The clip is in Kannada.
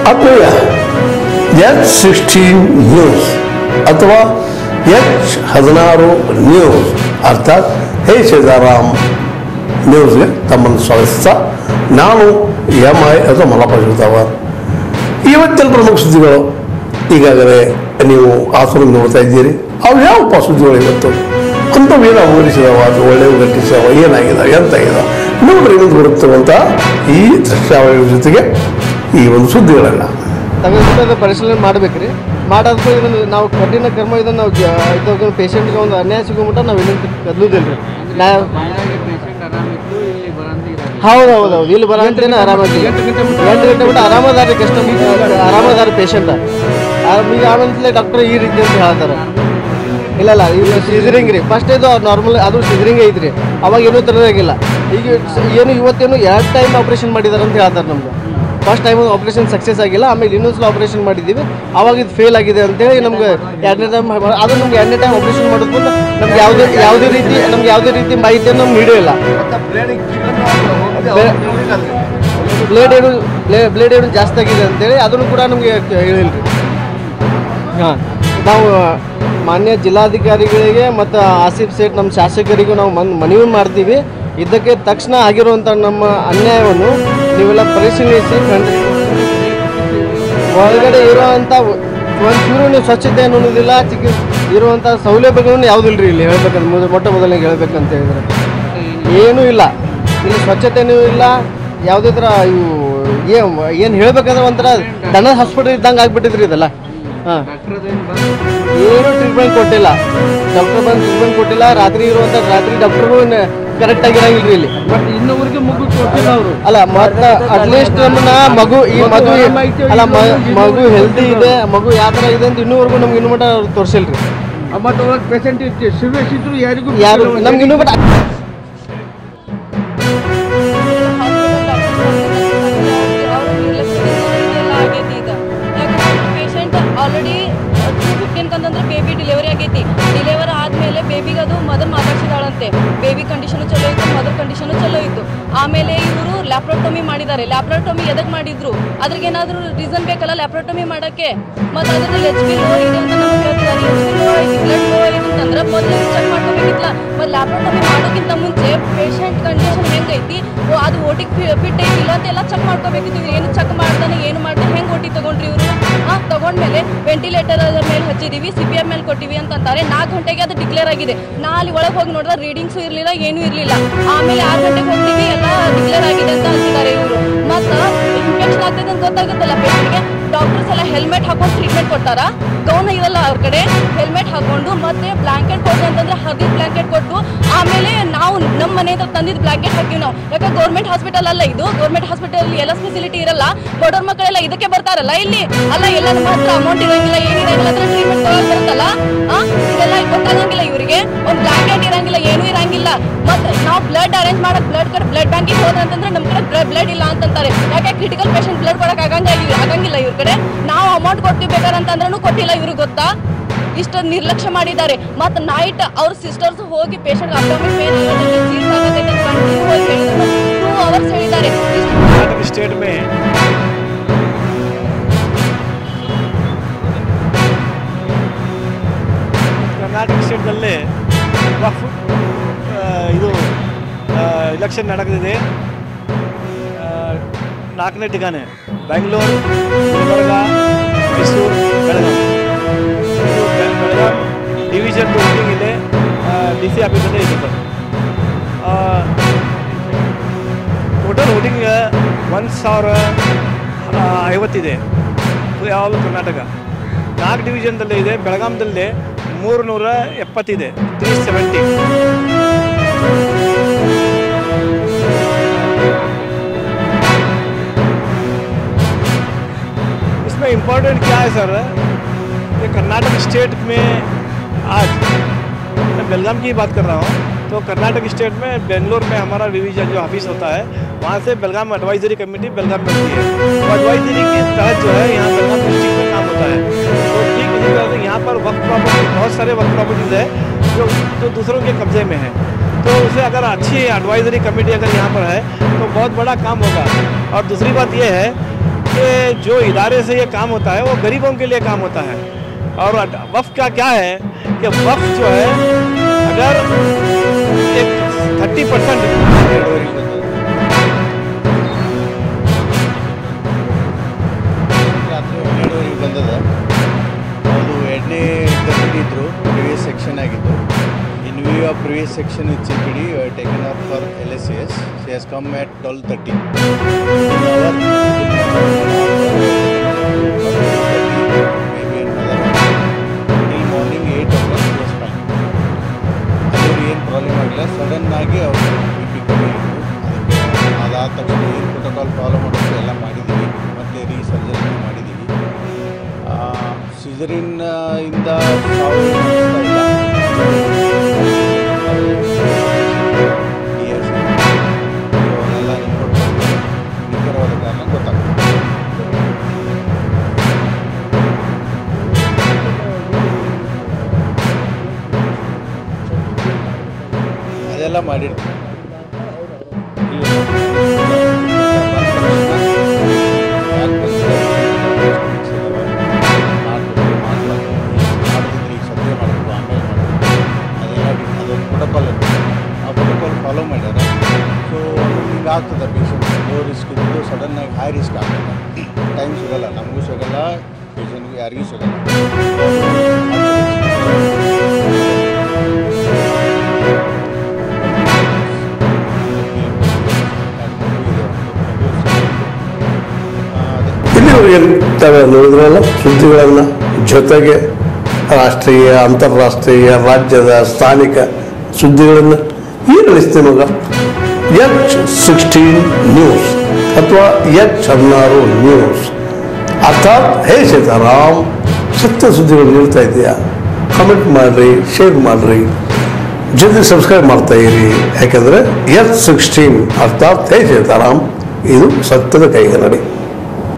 ಆತ್ಮೀಯ H16 ನ್ಯೂಸ್ ಅಥವಾ H16 ನ್ಯೂಸ್ ಅರ್ಥಾತ್ ಹೇ ಸೀತಾರಾಮ್ ನ್ಯೂಸ್ಗೆ ತಮ್ಮನ್ನು ಸ್ವಾಗತಿಸ್ತಾ ನಾನು MI ಅಥವಾ ಮಲ್ಲಪ್ಪ ಶಿವತಾವರ್. ಇವತ್ತಿನ ಪ್ರಮುಖ ಸುದ್ದಿಗಳು ಈಗಾಗಲೇ ನೀವು ಆಸೂರಿಗೆ ನೋಡ್ತಾ ಇದ್ದೀರಿ. ಅವು ಯಾವಪ್ಪ ಸುದ್ದಿಗಳು ಇವತ್ತು ಅಂಥವು ಏನೋ ಹೋಲಿಸಿದವ ಅದು ಒಳ್ಳೆಯ ಗಟ್ಟಿಸಿದವ ಏನಾಗಿದೆ ಎಂತಾಗಿದೆ ನೋಡ್ರಿ ಇನ್ನೊಂದು ಬರುತ್ತಿರುವಂಥ ಈ ದೃಶ್ಯಾವಳಿಗಳ ಜೊತೆಗೆ ಈ ಒಂದು ಸುದ್ದಿಗಳನ್ನು ತಗೊಂಡು ಪರಿಶೀಲನೆ ಮಾಡ್ಬೇಕ್ರಿ. ಮಾಡೋದಕ್ಕೆ ನಾವು ಕಠಿಣ ಕ್ರಮ ಇದನ್ನು ನಾವು ಇದು ಪೇಷಂಟ್ಗೆ ಒಂದು ಅನ್ಯಾಯ ಸಿಗೋಮಟ್ಟ ನಾವು ಇನ್ನೊಂದು ಕದಲುದಿಲ್ಲ ರೀ. ಹೌದು ಇಲ್ಲಿ ಬರೋಂತೇನೆ ಆರಾಮಾಗಿ 8 ಗಂಟೆ ಬಿಟ್ಟು ಆರಾಮದಾರಿ ಆರಾಮದಾರಿ ಪೇಷಂಟ್ ಈಗ ಆಮೇಲೆ ಡಾಕ್ಟರ್ ಈ ರೀತಿ ಅಂತ ಹೇಳ್ತಾರೆ. ಇಲ್ಲ ಈಗ ಸಿಜರಿಂಗ್ ರೀ ಫಸ್ಟ್ ಇದು ನಾರ್ಮಲ್ ಅದು ಸಿಜರಿಂಗ್ ಐತ್ರಿ. ಅವಾಗ ಏನೂ ತರೋದಾಗಿಲ್ಲ. ಈಗ ಏನು ಇವತ್ತೇನು 2 ಟೈಮ್ ಆಪ್ರೇಷನ್ ಮಾಡಿದಾರೆ ಅಂತ ಹೇಳ್ತಾರೆ. ನಮ್ಗೆ ಫಸ್ಟ್ ಟೈಮ್ ಆಪ್ರೇಷನ್ ಸಕ್ಸಸ್ ಆಗಿಲ್ಲ, ಆಮೇಲೆ ಇನ್ನೊಂದ್ಸಲ ಆಪ್ರೇಷನ್ ಮಾಡಿದ್ದೀವಿ, ಅವಾಗ ಇದು ಫೇಲ್ ಆಗಿದೆ ಅಂತೇಳಿ ನಮ್ಗೆ 2ನೇ ಟೈಮ್ ಅದು ನಮ್ಗೆ 2ನೇ ಟೈಮ್ ಆಪ್ರೇಷನ್ ಮಾಡೋದು ನಮ್ಗೆ ಯಾವುದೇ ರೀತಿ ಮಾಹಿತಿಯನ್ನು ನಮ್ಗೆ ನೀಡಿಲ್ಲ. ಬ್ಲೇಡ್ ಏನು ಜಾಸ್ತಿ ಆಗಿದೆ ಅಂತೇಳಿ ಅದನ್ನು ಕೂಡ ನಮಗೆ ಹೇಳಿಲ್ಲ ರೀ. ಹಾಂ, ನಾವು ಮಾನ್ಯ ಜಿಲ್ಲಾಧಿಕಾರಿಗಳಿಗೆ ಮತ್ತು ಆಸಿಫ್ ಸೇಠ್ ನಮ್ಮ ಶಾಸಕರಿಗೂ ನಾವು ಮನವಿ ಮಾಡ್ತೀವಿ. ಇದಕ್ಕೆ ತಕ್ಷಣ ಆಗಿರುವಂಥ ನಮ್ಮ ಅನ್ಯಾಯವನ್ನು ನೀವೆಲ್ಲ ಪರಿಶೀಲಿಸಿ ಒಳಗಡೆ ಇರುವಂಥ ಒಂಚೂರು ನೀವು ಸ್ವಚ್ಛತೆ ಅನ್ನೋದಿಲ್ಲ, ಇರುವಂಥ ಸೌಲಭ್ಯಗಳನ್ನು ಯಾವುದಿಲ್ಲ ರೀ ಇಲ್ಲಿ ಹೇಳ್ಬೇಕಂದ್ರೆ ಮೊದಲನೇ ಹೇಳ್ಬೇಕಂತ ಹೇಳಿದ್ರೆ ಏನೂ ಇಲ್ಲ. ಇಲ್ಲಿ ಸ್ವಚ್ಛತೆನೂ ಇಲ್ಲ, ಯಾವುದೇ ಥರ ಇವು ಏನು ಹೇಳ್ಬೇಕಂದ್ರೆ ಒಂಥರ ದನದ ಹಾಸ್ಪಿಟಲ್ ಇದ್ದಂಗೆ ಆಗ್ಬಿಟ್ಟಿದ್ರಿ ಇದೆಲ್ಲ. ಹಾಂ, ಏನು ಟ್ರೀಟ್ಮೆಂಟ್ ಕೊಟ್ಟಿಲ್ಲ, ಡಾಕ್ಟರ್ ಬಂದು ಟ್ರೀಟ್ಮೆಂಟ್ ಕೊಟ್ಟಿಲ್ಲ. ರಾತ್ರಿ ಡಾಕ್ಟರ್ಗಳು ಕರೆಕ್ಟಾಗಿ ಇರಂಗಿಲ್ಲ ರೀ ಇಲ್ಲಿ. ಬಟ್ ಇನ್ನೊಬ್ರಿಗೆ ಮಗು ಕೊಟ್ಟಿಲ್ಲ ಅವರು. ಅಲ್ಲ ಮತ್ತೆ ಅಟ್ಲೀಸ್ಟ್ ನಮ್ಮನ್ನ ಮಗು ಅಲ್ಲ ಮಗು ಹೆಲ್ದಿ ಇದೆ, ಮಗು ಯಾವ ಥರ ಇದೆ ಅಂತ ಇನ್ನೂವರೆಗೂ ನಮ್ಗೆ ಇನ್ನೂ ಮಟ್ಟ ಅವ್ರು ತೋರಿಸಿಲ್ಲ ರೀ. ಮತ್ತು ಒಳಗೆ ಪೇಷಂಟ್ ಸಿವಿಯಸ್ ಇದ್ರು ಯಾರು ನಮ್ಗೆ ಇನ್ನೂ ಮಟ್ಟ ಆಲ್ರೆಡಿ 2:15 ಅಂತಂದ್ರೆ ಬೇಬಿ ಡೆಲಿವರಿ ಆಗೈತಿ. ಡೆಲಿವರಿ ಆದಮೇಲೆ ಬೇಬಿಗೆ ಅದು ಮದರ್ ಮಾತಾಡ್ಸಿದಾಳಂತೆ. ಬೇಬಿ ಕಂಡೀಷನು ಚಲೋ ಇತ್ತು, ಮದರ್ ಕಂಡೀಷನು ಚಲೋ ಇತ್ತು. ಆಮೇಲೆ ಇವರು ಲ್ಯಾಪ್ರೋಟಮಿ ಮಾಡಿದ್ದಾರೆ. ಲ್ಯಾಪ್ರೋಟಮಿ ಎದಕ್ಕೆ ಮಾಡಿದ್ರು, ಅದ್ರಿಗೆ ಏನಾದರೂ ರೀಸನ್ ಬೇಕಲ್ಲ ಲ್ಯಾಪ್ರೋಟಮಿ ಮಾಡೋಕ್ಕೆ. ಮತ್ತು ಅದ್ರಲ್ಲಿ HP ಲೋ ಇದೆ ಅಂತ ನಮ್ಗೆ ಹೇಳ್ತಿದ್ದಾರೆ. HP ಲೋ ಐತಿ, ಬ್ಲಡ್ ಲೋ ಐತಿ ಅಂತಂದ್ರೆ ಮೊದಲು ಚೆಕ್ ಮಾಡ್ಕೋಬೇಕಿತ್ತಲ್ಲ. ಮತ್ತು ಲ್ಯಾಪ್ರೋಟಮಿ ಮಾಡೋಕ್ಕಿಂತ ಮುಂಚೆ ಪೇಷಂಟ್ ಕಂಡೀಷನ್ ಹೆಂಗೈತಿ, ಅದು ಓಟಿಗೆ ಫಿಟ್ ಐತಿ ಇಲ್ಲ ಅಂತೆಲ್ಲ ಚೆಕ್ ಮಾಡ್ಕೋಬೇಕಿತ್ತು. ಇವ್ರು ಏನು ಚೆಕ್ ಮಾಡ್ತಾನೆ ಏನು ಮಾಡ್ತಾನೆ ಹೆಂಗೆ ಓಟಿ ತೊಗೊಂಡ್ರಿ ಇವರು. ತಗೊಂಡ್ಮೇಲೆ ವೆಂಟಿಲೇಟರ್ ಮೇಲೆ ಹಚ್ಚಿದೀವಿ, CPR ಮೇಲೆ ಕೊಟ್ಟಿವಿ ಅಂತಂತಾರೆ. 4 ಗಂಟೆಗೆ ಅದು ಡಿಕ್ಲೇರ್ ಆಗಿದೆ. ನಾ ಅಲ್ಲಿ ಒಳಗೆ ಹೋಗಿ ನೋಡಿದ್ರೆ ರೀಡಿಂಗ್ಸು ಇರಲಿಲ್ಲ, ಏನೂ ಇರಲಿಲ್ಲ. ಆಮೇಲೆ 6 ಗಂಟೆಗೆ ಹೋಗ್ತೀವಿ, ಎಲ್ಲ ಡಿಕ್ಲೇರ್ ಆಗಿದೆ ಅಂತ ಅಂತಿದ್ದಾರೆ ಇವರು. ಮತ್ತು ಇನ್ಫೆಕ್ಷನ್ ಆಗ್ತದೆ ಅಂತ ಗೊತ್ತಾಗುತ್ತಲ್ಲ ಪೇಷಂಟ್ಗೆ. ಡಾಕ್ಟರ್ಸ್ ಎಲ್ಲ ಹೆಲ್ಮೆಟ್ ಹಾಕೊಂಡು ಟ್ರೀಟ್ಮೆಂಟ್ ಕೊಡ್ತಾರ. ಗೌನ್ ಇರಲ್ಲ ಅವ್ರ ಕಡೆ, ಹೆಲ್ಮೆಟ್ ಹಾಕೊಂಡು ಮತ್ತೆ ಬ್ಲಾಂಕೆಟ್ ಕೊಟ್ಟು ಅಂತಂದ್ರೆ ಹದಿದ ಬ್ಲಾಂಕೆಟ್ ಕೊಟ್ಟು ಆಮೇಲೆ ನಾವು ನಮ್ಮ ಮನೆ ಹತ್ರ ತಂದಿದ್ದು ಬ್ಲಾಂಕೆಟ್ ಹಾಕಿವಿ ನಾವು. ಯಾಕೆ ಗೌರ್ಮೆಂಟ್ ಹಾಸ್ಪಿಟಲ್ ಅಲ್ಲ ಇದು. ಗೌರ್ಮೆಂಟ್ ಹಾಸ್ಪಿಟಲ್ ಎಲ್ಲ ಫೆಸಿಲಿಟಿ ಇರಲ್ಲ. ಬಡವ್ರ ಮಕ್ಕಳೆಲ್ಲ ಇದಕ್ಕೆ ಬರ್ತಾರಲ್ಲ ಇಲ್ಲಿ. ಅಲ್ಲ ಎಲ್ಲ ನಮ್ಮ ಹತ್ರ ಅಮೌಂಟ್ ಇರಂಗಿಲ್ಲ, ಏನಿರಂಗಿಲ್ಲ, ಅದ್ರ ಟ್ರೀಟ್ಮೆಂಟ್ ತಗೊಳಕ್ ಬರುತ್ತಲ್ಲ. ಇದೆಲ್ಲ ಗೊತ್ತಾಗಂಗಿಲ್ಲ ಇವರಿಗೆ. ಒಂದು ಬ್ಲಾಂಕೆಟ್ ಇರಂಗಿಲ್ಲ, ಏನೂ ಇರಂಗಿಲ್ಲ. ಮತ್ತೆ ನಾವು ಬ್ಲಡ್ ಅರೇಂಜ್ ಮಾಡಕ್ ಬ್ಲಡ್ ಬ್ಯಾಂಕಿಗೆ ಹೋದ್ರೆ ಅಂತಂದ್ರೆ ನಮ್ಮ ಕಡೆ ಬ್ಲಡ್ ಇಲ್ಲ ಅಂತಂತಾರೆ. ಯಾಕೆ ಕ್ರಿಟಿಕಲ್ ಪೇಷಂಟ್ ಬ್ಲಡ್ ಕೊಡಕ್ ಆಗಂಗಿಲ್ಲ ಇವ್ರ ಕಡೆ. ನಾವು ಅಮೌಂಟ್ ಕೊಡ್ತೀವಿ ಬೇಕಾರಂತಂದ್ರೂ ಕೊಟ್ಟಿಲ್ಲ ಇವ್ರಿಗೆ ಗೊತ್ತಾ. ಇಷ್ಟು ನಿರ್ಲಕ್ಷ್ಯ ಮಾಡಿದ್ದಾರೆ. ಮತ್ತು ನೈಟ್ ಅವ್ರ ಸಿಸ್ಟರ್ಸ್ ಹೋಗಿ ಪೇಷಂಟ್ ಅಬ್ಡಾಮಿನ್ ಪೇನ್ ಆಗುತ್ತೆ 2 ಅವರ್ಸ್ ಹೇಳಿದ್ದಾರೆ. स्टेट में ಕರ್ನಾಟಕ ಸ್ಟೇಟ್ನಲ್ಲಿ ವಕ್ಫ್ ಇದು ಇಲೆಕ್ಷನ್ ನಡೆದಿದೆ. 4ನೇ ಠಿಕಾಣೆ ಬೆಂಗಳೂರು, ಗುಲ್ಬರ್ಗ, ಮೈಸೂರು, ಬೆಳಗಾಂ. ಬೆಳಗಾಂ ಡಿವಿಷನ್ ವೋಟಿಂಗ್ ಇದೆ, DC ಆಫೀಸಲ್ಲೇ ಇದೆ ಸರ್. ಟೋಟಲ್ ವೋಟಿಂಗ್ 1050 ಇದೆ ಯಾವುದು ಕರ್ನಾಟಕ. 4 ಡಿವಿಷನ್ದಲ್ಲೇ ಇದೆ. ಬೆಳಗಾಂದಲ್ಲಿ 370 ಇದೆ, 370. इसमें इम्पोर्टेंट क्या है सर, ये कर्नाटक स्टेट में आज मैं बेलगाम की बात कर रहा हूँ. तो कर्नाटक स्टेट में बेंगलोर में हमारा डिवीजन जो ऑफिस होता है, वहाँ से बेलगाम एडवाइजरी कमेटी बेलगाम बनती है. तो एडवाइजरी के तहत जो है यहाँ बेलगाम डिस्ट्रिक्ट में काम होता है. तो ठीक इसी तरह से यहाँ पर वक्त प्रॉपर्टी, बहुत सारे वक्त प्रॉपर्टीज़ है जो दूसरों के कब्जे में है. तो उसे अगर अच्छी एडवाइजरी कमेटी अगर यहाँ पर है तो बहुत बड़ा काम होगा. और दूसरी बात यह है कि जो इदारे से ये काम होता है वो गरीबों के लिए काम होता है। और वक्फ का क्या है कि वक्फ जो है अगर एक 30% ರಾತ್ರಿ 12 ಬಂದದ. ಅದು 2ನೇ ಇದ್ರು ಪ್ರಿವಿಯಸ್ ಸೆಕ್ಷನ್ ಆಗಿತ್ತು. In view of previous section with CPD taken up for LSCS. She has come at 12:30. Maybe another till morning 8 o'clock was fine. ಅದು ಏನು ಪ್ರಾಬ್ಲಮ್ ಆಗಿಲ್ಲ. ಸಡನ್ ಆಗಿ ಅವರು BP ಕಮ್ಮಿ ಇತ್ತು. ಅದಕ್ಕೆ ಅದಾದ ತಕ್ಷಣ ಏನು ಪ್ರೋಟೋಕಾಲ್ ಫಾಲೋ ಮಾಡೋದು ಎಲ್ಲ ಮಾಡಿದ್ದೀವಿ. ಮತ್ತು ರೀಸರ್ಜರಿ ಮಾಡಿದ್ದೀವಿ. ಸಿಜರಿನ್ ಇಂದ ಸಾವು ಇಲ್ಲ. ಅವರೆಲ್ಲ ರಿಪೋರ್ಟ್ ನಿಖರವಾದ ಕಾರಣ ಗೊತ್ತಾಗ್ತದೆ. ಅದೆಲ್ಲ ಮಾಡಿರ್ತೀವಿ. ಪ್ರೋಟೋಕಾಲ್ ಆ ಪ್ರೋಟೋಕಾಲ್ ಫಾಲೋ ಮಾಡ್ಯಾರ. ಸೊ ಹಿಂಗೆ ಆಗ್ತದೆ. ಪೇಷಂಟ್ ಲೋ ರಿಸ್ಕ್ ಇದ್ದು ಸಡನ್ನಾಗಿ ಹೈ ರಿಸ್ಕ್ ಆಗ್ತದೆ. ಟೈಮ್ ಸಿಗೋಲ್ಲ, ನಮಗೂ ಸಿಗೋಲ್ಲ, ಪೇಷಂಟ್ಗೂ ಯಾರಿಗೂ ಸಿಗೋಲ್ಲ. ಇಲ್ಲಿವರೆಗೆ ತಾವು ನೋಡಿದ್ರಲ್ಲ ಸುದ್ದಿಗಳನ್ನು, ಜೊತೆಗೆ ರಾಷ್ಟ್ರೀಯ, ಅಂತಾರಾಷ್ಟ್ರೀಯ, ರಾಜ್ಯದ, ಸ್ಥಾನಿಕ ಸುದ್ದಿಗಳನ್ನು ಏನು ನಡೆಸ್ತೀನಿ ಮಗ. H16 ನ್ಯೂಸ್ ಅಥವಾ H16 ನ್ಯೂಸ್ ಅರ್ಥಾತ್ ಹೇ ಸೀತಾರಾಮ್ ಸತ್ಯ ಸುದ್ದಿಗಳು ನೀಡ್ತಾ ಇದೆಯಾ? ಕಮೆಂಟ್ ಮಾಡಿರಿ, ಶೇರ್ ಮಾಡಿರಿ, ಜೊತೆ ಸಬ್ಸ್ಕ್ರೈಬ್ ಮಾಡ್ತಾ ಇರಿ. ಯಾಕೆಂದರೆ H16 ಅರ್ಥಾತ್ ಹೇ ಸೀತಾರಾಮ್ ಇದು ಸತ್ಯದ ಕೈಗೆ ನಡೆ.